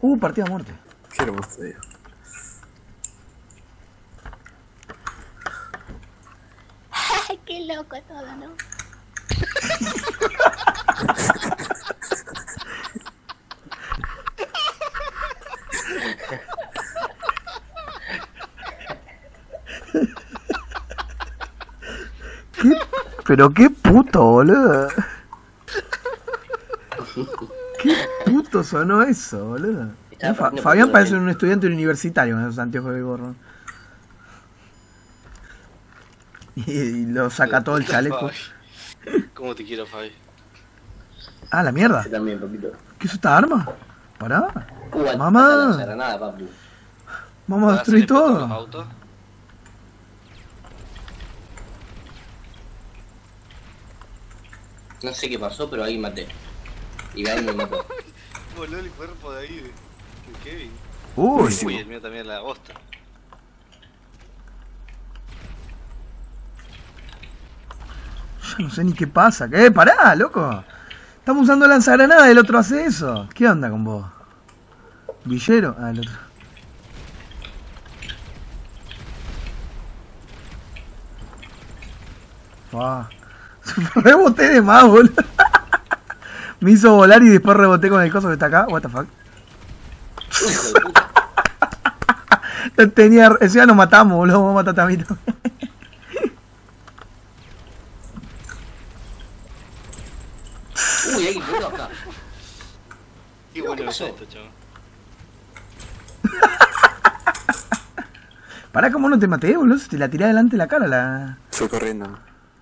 Partida a muerte. Qué hermoso, tío. Qué loco todo, ¿no? Pero qué puto, boludo. Qué puto sonó eso, boludo. Fabián parece un estudiante universitario con esos anteojos de gorro. Y lo saca todo el chaleco. ¿Cómo te quiero, Fabi? Ah, la mierda. Yo también, papito. ¿Qué es esta arma? Pará. Mamá. Mamá. Vamos a destruir todo. Autos? No sé qué pasó, pero ahí maté. Y ahí me mató. Voló el cuerpo de ahí de Kevin. Uy, El mío también la bosta. yo no sé ni qué pasa. ¿Qué? Pará, loco. Estamos usando lanzagranada y el otro hace eso. ¿Qué onda con vos? ¿Villero? Ah, el otro. Reboté de más, boludo. Me hizo volar y después reboté con el coso que está acá. What the fuck. Hijo de puta. Tenía... Eso ya nos matamos, boludo. Vamos a matar a mí también. Uy, hay vuelo acá. Qué bueno es esto, chaval. Pará, ¿cómo no te maté, boludo? Te la tiré adelante de la cara, la... Fue corriendo.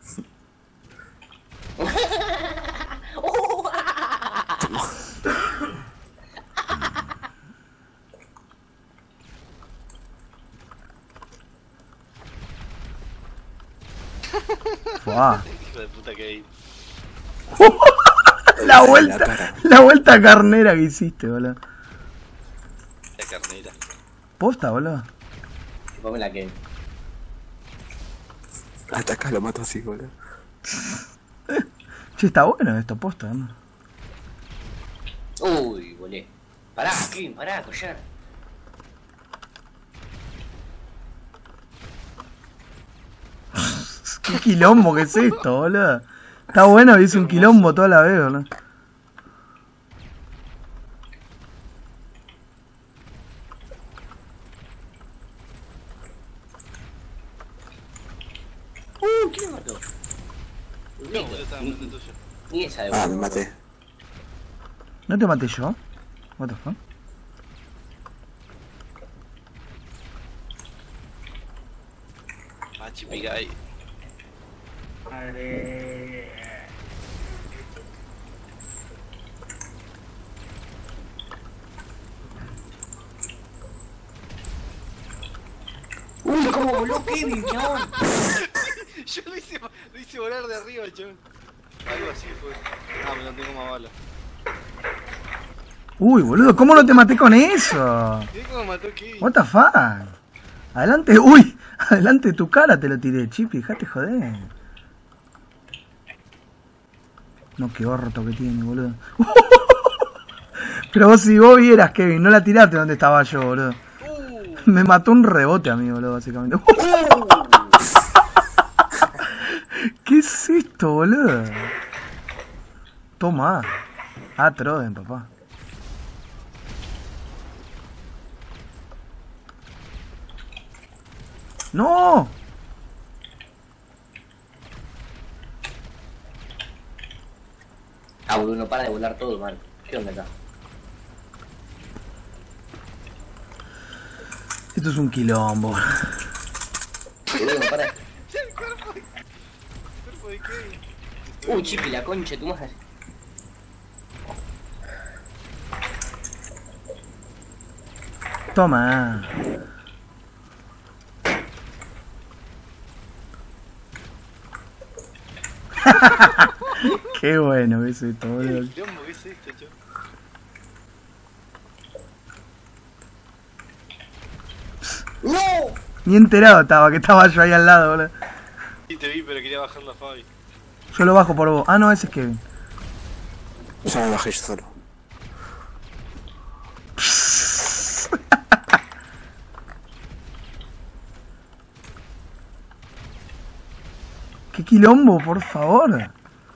Fuá. Hijo de puta Kevin. La vuelta carnera que hiciste, boludo. La carnera. Posta, boludo. Ponme la que. Ataca, lo mato así, boludo. Che, está bueno esto, posta, ¿no? Uy, volé. Pará, Kevin, pará, collar. Qué quilombo que es esto, boludo. Está bueno, hice un quilombo toda la vez, boludo. ¿Quién me mató? No, boludo, estaba enfrente tuyo. Ni esa de Ah, me vuelo. maté. ¿No te maté yo? What the fuck? Machi Pigai. Uy, cómo voló Kevin, chabón. Yo lo hice volar de arriba, chaval. Algo así fue. Ah, me no tengo más balas. Uy, boludo, ¿cómo no te maté con eso? ¿Viste cómo mató Kevin? What the fuck? Adelante, uy, adelante de tu cara te lo tiré, Chipi, dejate joder. No, qué orto que tiene, boludo. Pero vos si vos vieras, Kevin, no la tiraste donde estaba yo, boludo. Me mató un rebote a mí, boludo, básicamente. ¿Qué es esto, boludo? Toma. Ah, Troden, papá. ¡No! Ah, boludo, no para de volar todo, man. ¿Qué onda acá? Esto es un quilombo. Boludo, no para. El cuerpo de Kevin. Uy, Chipi, la concha de tu madre. Toma. Qué bueno que es esto, boludo. ¿Qué hombre es esto, chaval? ¡No! Ni enterado estaba que estaba yo ahí al lado, boludo. Sí, te vi, pero quería bajar la Fabi. Yo lo bajo por vos. Ah, no, ese es Kevin. Ya me bajé yo solo. qué quilombo, por favor.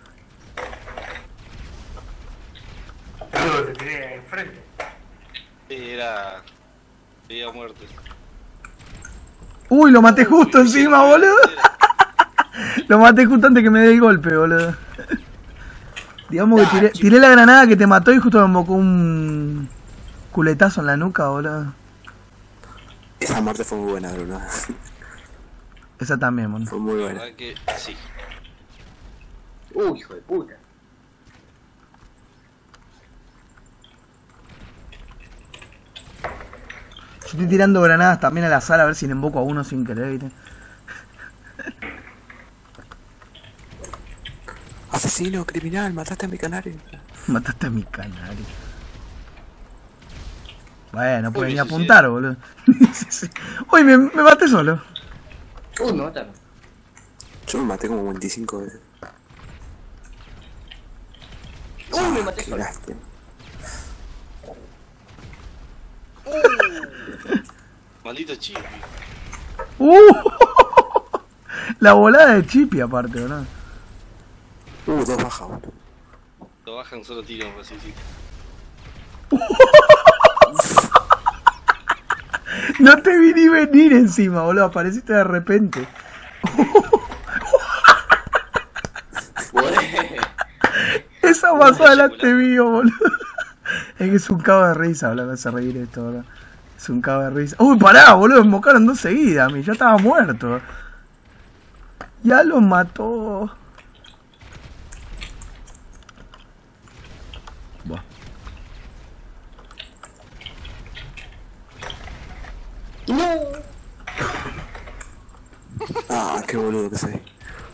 Algo te tiré enfrente. Era muerte. Uy, lo maté justo encima, boludo. Lo maté justo antes que me dé el golpe, boludo. Digamos que tiré la granada que te mató y justo me embocó un culetazo en la nuca, boludo. Esa muerte fue muy buena, Bruno. Esa también, boludo. Fue muy La buena. verdad que sí. Hijo de puta. Yo estoy tirando granadas también a la sala a ver si le emboco a uno sin querer, ¿viste? Asesino, criminal, mataste a mi canario. Mataste a mi canario. Bueno, puede Uy, ni me suicidé. apuntar, boludo. Sí, sí. Uy, me maté solo. Uy, me mataron. Yo me maté como 25 veces. Uy, me maté Qué solo. lástima. Maldito Chippy. ¡Uh! La volada de Chippy aparte, boludo. 2 bajas, boludo. Lo bajan solo tiro, así, sí. No te vi ni venir encima, boludo. Apareciste de repente. Esa pasó adelante mío, boludo. Es que es un cago de risa, boludo. Me hace reír esto, boludo. Es un cago de risa. Uy, pará, boludo. Me invocaron 2 seguidas. A mí ya estaba muerto. Ya lo mató. Buah. Ah, qué boludo que soy.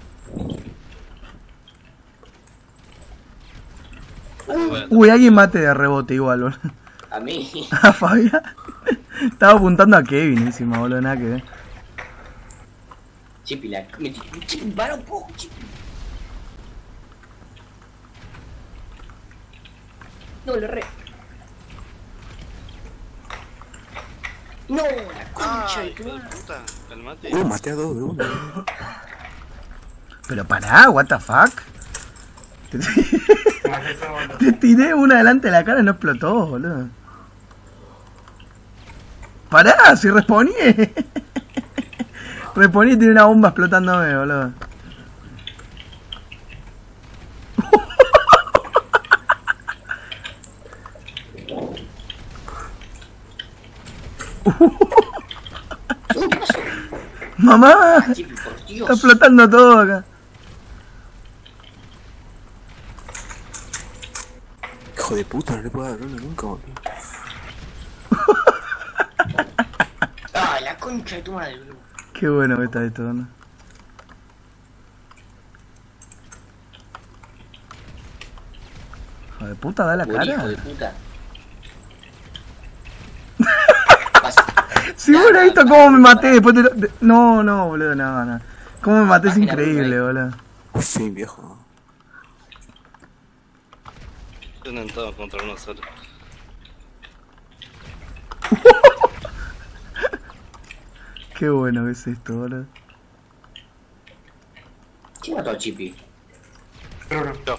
Bueno, Uy, alguien mate de rebote igual, boludo. A mí. A Fabián. Estaba apuntando a Kevin encima, boludo. Nada que ver. Chipi, Chipi, para un poco, Chipi. No, lo re. No, la concha de ay, tu hijo de madre. puta. Calmate. Maté a 2 de uno. Pero pará, what the fuck. Maté solo. Te tiré una delante de la cara y no explotó, boludo. Pará, si responí. Responí y tiene una bomba explotándome, boludo. ¿Qué pasó? Mamá, Chipi, por está Dios. explotando todo acá. Hijo de puta, no le puedo dar uno nunca, boludo. Ay, la concha de tu madre, bro. Qué bueno que está esto, ¿no? Hijo de puta, da la Por hijo cara. de puta. Si hubiera visto cómo me maté después de... No, no, boludo, no, no. Cómo me maté es Mira, increíble, mira. boludo. Sí, viejo. Tienen todo contra uno solo. Qué bueno que es esto, boludo. ¿Quién mató a Chipi? Bruno. Yo.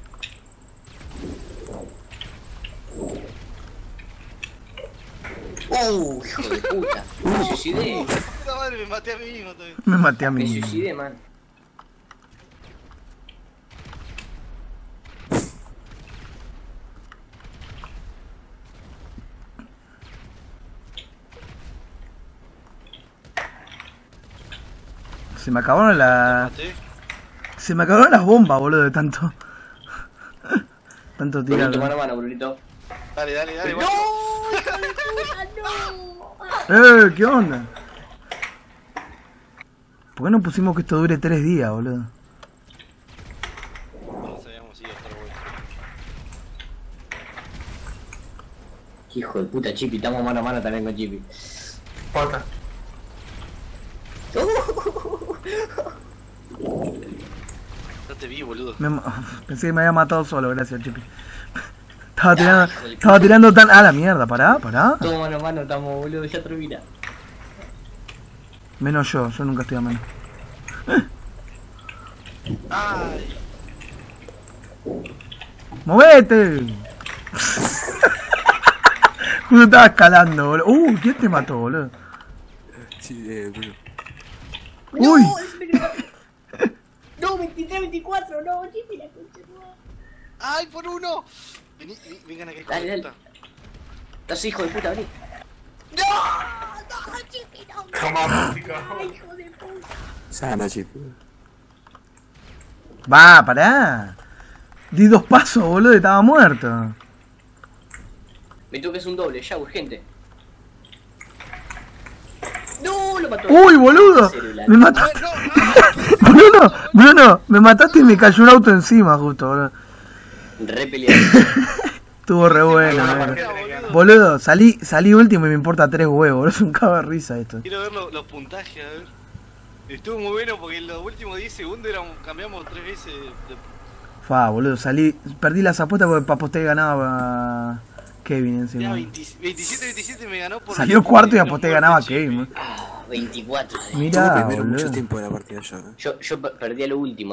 Hijo de puta. Me suicidé. Puta madre, me maté a mí mismo también. Me maté a mí Me mismo. suicidé, man. Se me acabaron Maté. Se me acabaron las bombas, boludo, de tanto. Tanto Brunito, tirar. mano a mano, Brunito. Dale, dale, dale. ¡No! guacho. ¡Hijo de puta, no! ¿Qué onda? ¿Por qué no pusimos que esto dure 3 días, boludo? No sabíamos si iba a estar bueno. Hijo de puta, Chipi. Estamos mano a mano también con Chipi. Otra. No te vi, boludo. Pensé que me había matado solo, gracias, Chipi. Estaba tirando tan... Ah, la mierda, pará. Todos mano a mano estamos, boludo. Ya termina. Menos yo nunca estoy a mano. Ay. ¡Movete! Justo estaba escalando, boludo. ¿Quién te mató, boludo? Sí, Bruno. Uy. No, ese me quedó. No, 23, 24, no, Jimmy, la concha de tu madre. ¡Ay, por uno! Vení, vengan acá, hijo Dale, de dale. puta. Estás hijo de puta, vení. No, Jimmy, no, no. Toma, chica. Ay, hijo de puta. Sana, chico. Va, pará. Di 2 pasos, boludo, y estaba muerto. Me toques un doble, ya, urgente. No, lo mató. ¡Uy, boludo! Celular. Me mataste. No, no, Bruno, me mataste y me cayó un auto encima, justo, boludo. Re peleado. Estuvo re bueno, Una boludo. partida tenés que ganar. Boludo, salí último y me importa 3 huevos, boludo. Es un cago de risa esto. Quiero ver los puntajes, a ver. Estuvo muy bueno porque en los últimos 10 segundos cambiamos 3 veces de... Fa, boludo, perdí las apuestas porque aposté y ganaba Kevin Mira, encima. 27-27 me ganó por... Salió cuarto y los aposté y muertos ganaba de Chippy. Kevin. Ah, 24. Tuve Mirá, primero mucho boludo. tiempo de la partida ya. Yo perdí a lo último.